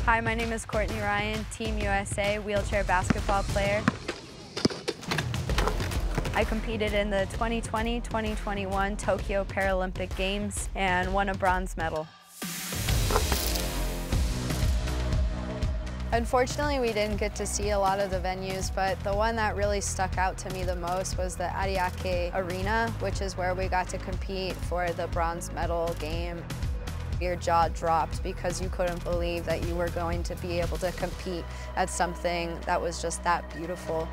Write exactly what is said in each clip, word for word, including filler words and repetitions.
Hi, my name is Courtney Ryan, Team U S A wheelchair basketball player. I competed in the twenty twenty twenty twenty-one Tokyo Paralympic Games and won a bronze medal. Unfortunately, we didn't get to see a lot of the venues, but the one that really stuck out to me the most was the Ariake Arena, which is where we got to compete for the bronze medal game. Your jaw dropped because you couldn't believe that you were going to be able to compete at something that was just that beautiful.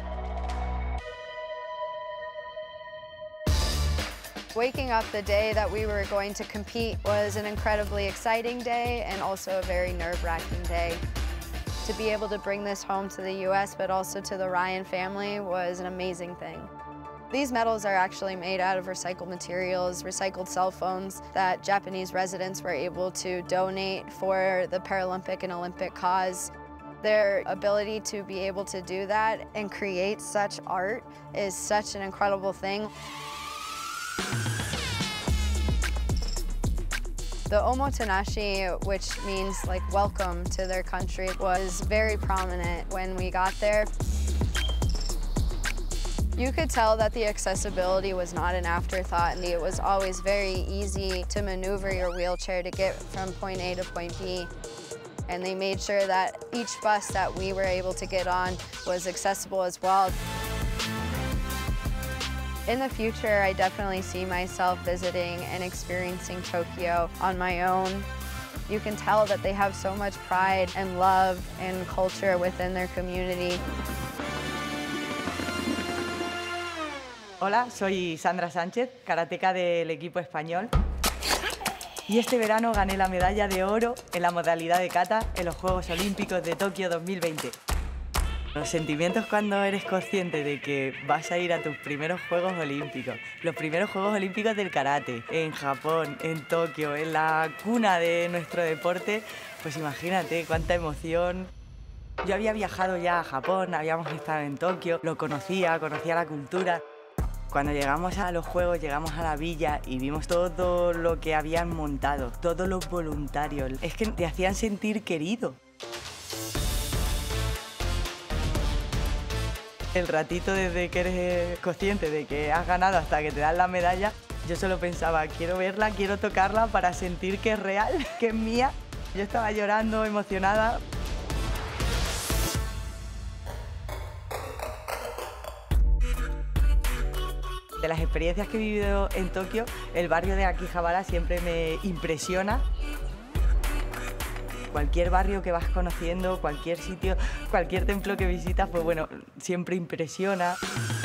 Waking up the day that we were going to compete was an incredibly exciting day and also a very nerve-wracking day. To be able to bring this home to the U S but also to the Ryan family was an amazing thing. These medals are actually made out of recycled materials, recycled cell phones that Japanese residents were able to donate for the Paralympic and Olympic cause. Their ability to be able to do that and create such art is such an incredible thing. The Omotenashi, which means like welcome to their country, was very prominent when we got there. You could tell that the accessibility was not an afterthought, and it was always very easy to maneuver your wheelchair to get from point A to point B. And they made sure that each bus that we were able to get on was accessible as well. In the future, I definitely see myself visiting and experiencing Tokyo on my own. You can tell that they have so much pride and love and culture within their community. Hola, soy Sandra Sánchez, karateca del equipo español. Y este verano gané la medalla de oro en la modalidad de kata en los Juegos Olímpicos de Tokio dos mil veinte. Los sentimientos cuando eres consciente de que vas a ir a tus primeros Juegos Olímpicos, los primeros Juegos Olímpicos del karate, en Japón, en Tokio, en la cuna de nuestro deporte, pues imagínate cuánta emoción. Yo había viajado ya a Japón, habíamos estado en Tokio, lo conocía, conocía la cultura. Cuando llegamos a los Juegos, llegamos a la villa y vimos todo lo que habían montado, todos los voluntarios. Es que te hacían sentir querido. El ratito desde que eres consciente de que has ganado hasta que te dan la medalla, yo solo pensaba, quiero verla, quiero tocarla para sentir que es real, que es mía. Yo estaba llorando, emocionada. De las experiencias que he vivido en Tokio, el barrio de Akihabara siempre me impresiona. Cualquier barrio que vas conociendo, cualquier sitio, cualquier templo que visitas, pues bueno, siempre impresiona.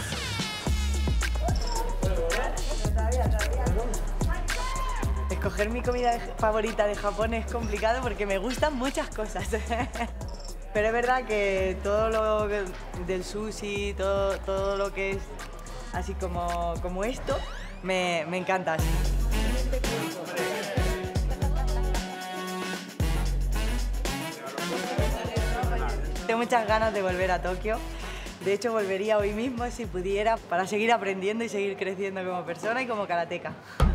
Escoger mi comida favorita de Japón es complicado porque me gustan muchas cosas. Pero es verdad que todo lo del sushi, todo, todo lo que es así como, como esto, me, me encanta. Tengo muchas ganas de volver a Tokio. De hecho, volvería hoy mismo si pudiera para seguir aprendiendo y seguir creciendo como persona y como karateca.